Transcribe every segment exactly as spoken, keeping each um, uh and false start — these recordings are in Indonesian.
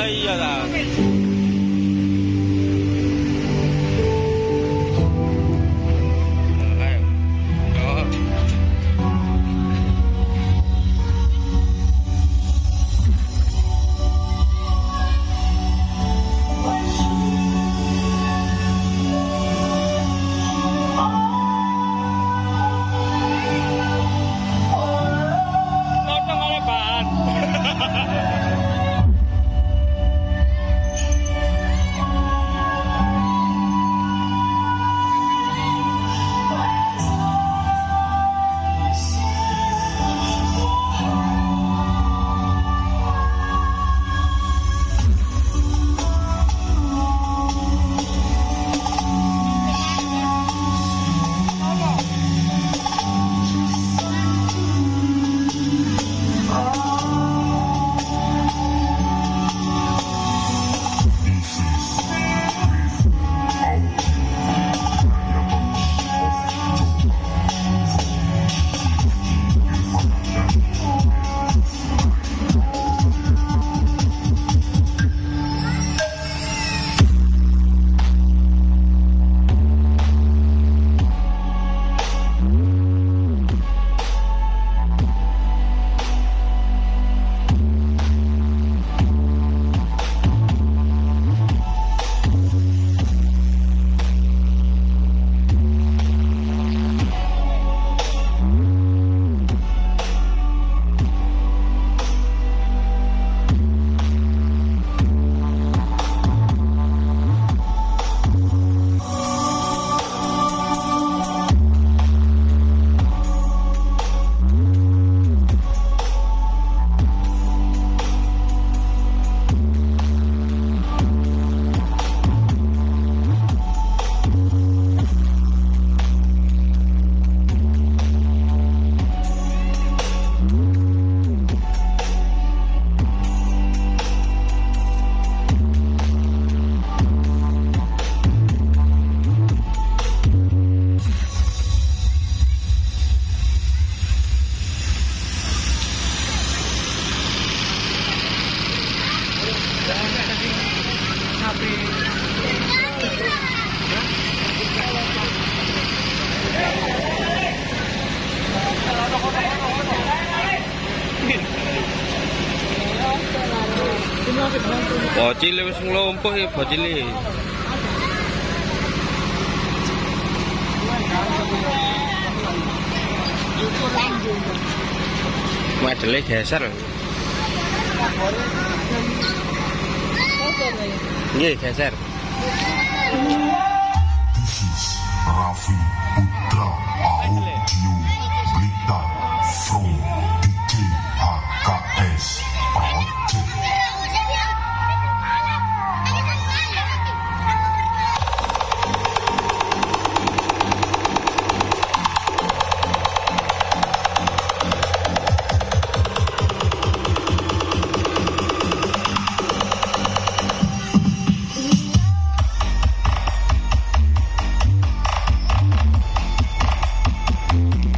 iya lah. Bocil wis nglumpuh iki bocile. Modele geser. Nggih, geser. Raffi Putra Audio Blitar from D J H K S Project. Thank you.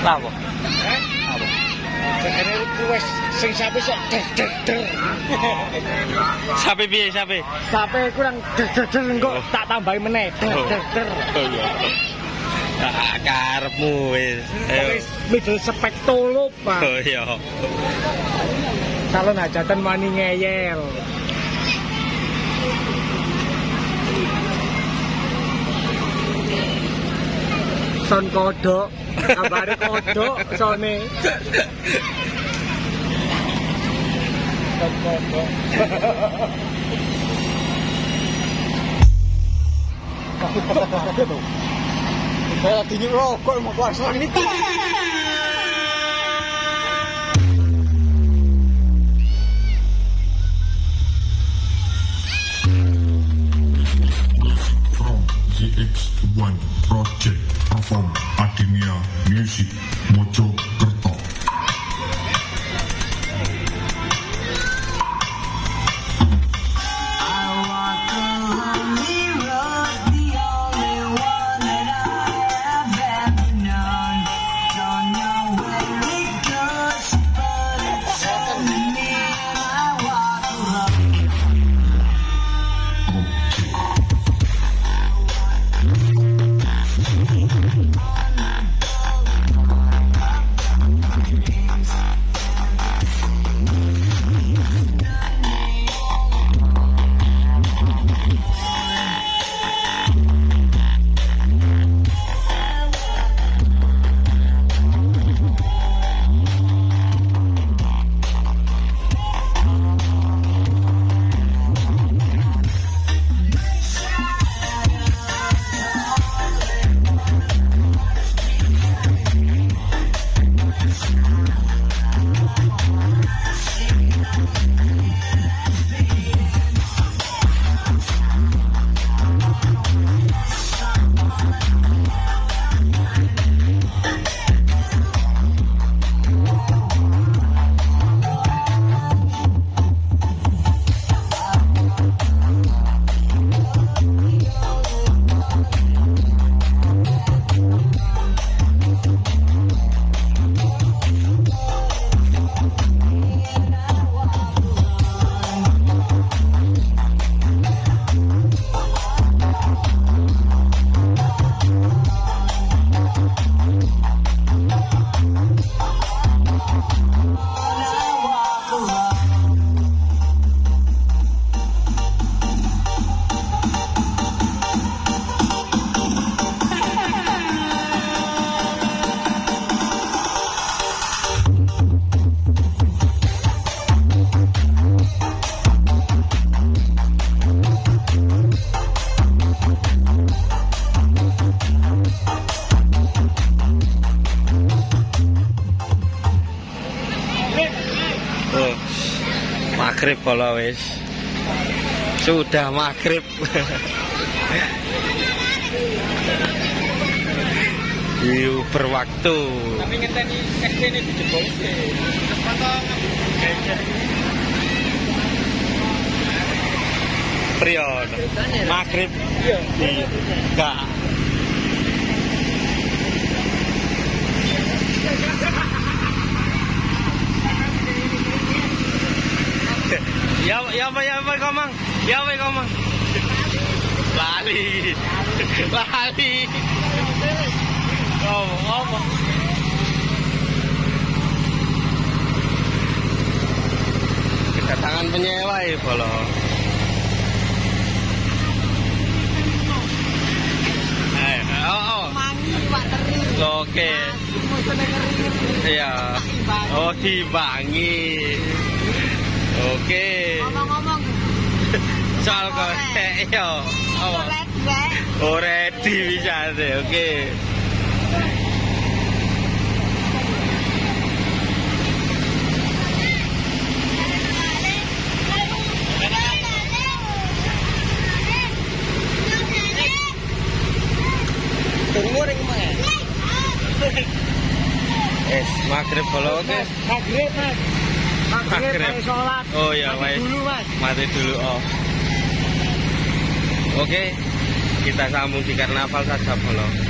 Lah apa? Eh? Apa? Jekene wis sing sapi sok der der der. Sapi piye sapi? Sapi kurang der der der engko tak tambahi meneh der der der. Oh iya. Ah, karepmu wis. Wis middle spek tulup, Pak. Oh iya. Calon hajatan wani ngeyel. Son kodok, kabare kodok sone. Son kodok. Saya lagi rokok mau puasa niki. From Z X one Project perform Ademia Music Mojokerto. Maghrib kalau wis sudah maghrib. Yuk berwaktu. Tapi ngenteni S D ini dijebol sih. Prion. Maghrib. Iya. Enggak. Ya ya apa ya apa komang? Ya apa komang? Lali. Lali. Oh, apa? Kedatangan penyewa ya, Bolo. Eh, oh, oh. Oke. Iya. Oh, dibangi. Oke. Ngomong-ngomong. Soal kok yo. Oh. Oh, ready bisa deh. Oke. Es maghrib kalau oke. Maghrib, Mas. Maghrib, Maghrib. sholat. Oh iya, mati Mas. dulu, Mas. Mati dulu, oh. Oke, kita sambung di karnaval saja, Bolo.